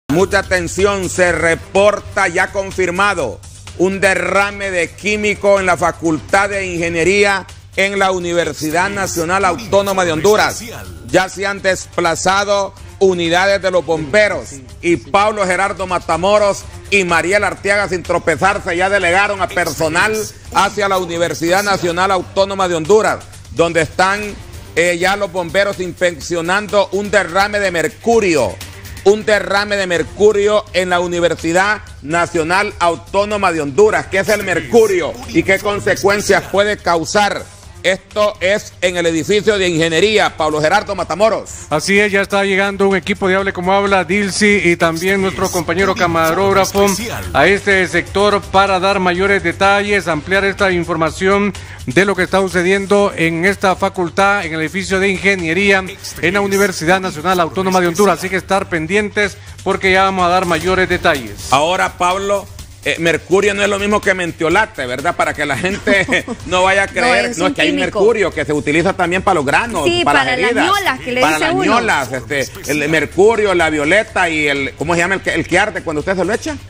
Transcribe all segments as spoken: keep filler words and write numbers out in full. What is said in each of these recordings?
Mucha atención, se reporta ya confirmado un derrame de químico en la Facultad de Ingeniería en la Universidad Nacional Autónoma de Honduras. Ya se han desplazado unidades de los bomberos y Pablo Gerardo Matamoros y Mariel Arteaga, sin tropezarse, ya delegaron a personal hacia la Universidad Nacional Autónoma de Honduras, donde están eh, ya los bomberos inspeccionando un derrame de mercurio. Un derrame de mercurio en la Universidad Nacional Autónoma de Honduras. ¿Qué es el mercurio y qué consecuencias puede causar? Esto es en el edificio de ingeniería. Pablo Gerardo Matamoros. Así es, ya está llegando un equipo de Hable Como Habla, Dilcy, y también nuestro compañero camarógrafo a este sector para dar mayores detalles, ampliar esta información de lo que está sucediendo en esta facultad, en el edificio de ingeniería en la Universidad Nacional Autónoma de Honduras. Así que estar pendientes porque ya vamos a dar mayores detalles. Ahora, Pablo, Eh, mercurio no es lo mismo que mentiolate, ¿verdad? Para que la gente no vaya a creer. No, es, no, es que hay mercurio que se utiliza también para los granos, sí, para, para las heridas, las ñolas, que le para dice las uno. ñolas, este, el mercurio, la violeta y el, ¿cómo se llama el que, el que arde cuando usted se lo echa?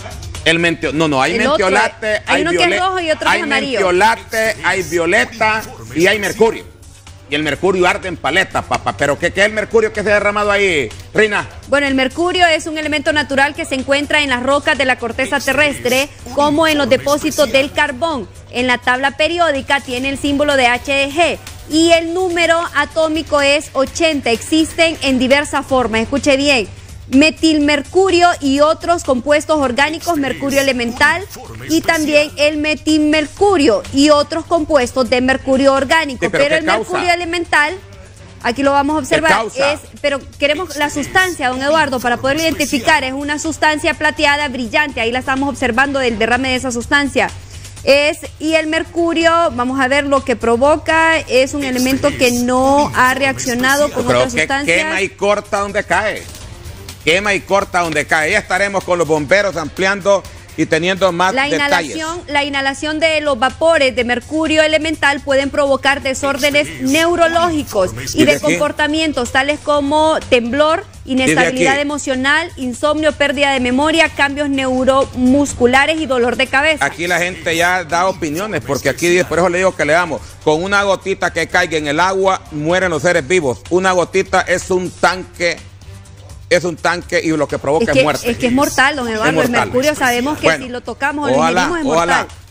El mentio, no, no, hay el mentiolate, otro, hay, hay uno que es rojo y otro hay es amarillo. mentiolate, hay violeta y hay mercurio. Y el mercurio arde en paleta, papá. ¿Pero qué, qué es el mercurio que se ha derramado ahí, Rina? Bueno, el mercurio es un elemento natural que se encuentra en las rocas de la corteza terrestre, como en los depósitos del carbón. En la tabla periódica tiene el símbolo de H G y el número atómico es ochenta. Existen en diversas formas. Escuche bien. Metilmercurio y otros compuestos orgánicos, mercurio elemental, y también el metilmercurio y otros compuestos de mercurio orgánico. Sí, pero pero el causa? mercurio elemental, aquí lo vamos a observar, es, pero queremos la sustancia, don Eduardo, para poderlo identificar. Es una sustancia plateada brillante, ahí la estamos observando del derrame de esa sustancia. Es, y el mercurio, vamos a ver lo que provoca, es un elemento que no ha reaccionado con otras sustancias. Quema y corta donde cae. Quema y corta donde cae. Ya estaremos con los bomberos ampliando y teniendo más la inhalación, detalles. La inhalación de los vapores de mercurio elemental pueden provocar desórdenes neurológicos y de, de comportamientos tales como temblor, inestabilidad emocional, insomnio, pérdida de memoria, cambios neuromusculares y dolor de cabeza. Aquí la gente ya da opiniones, porque aquí, por eso le digo que le damos, con una gotita que caiga en el agua, mueren los seres vivos. Una gotita es un tanque. Es un tanque y lo que provoca es, es, que, muerte. Es que es mortal, don Eduardo. El mercurio sabemos que bueno, si lo tocamos o lo ingerimos es mortal. Ojalá.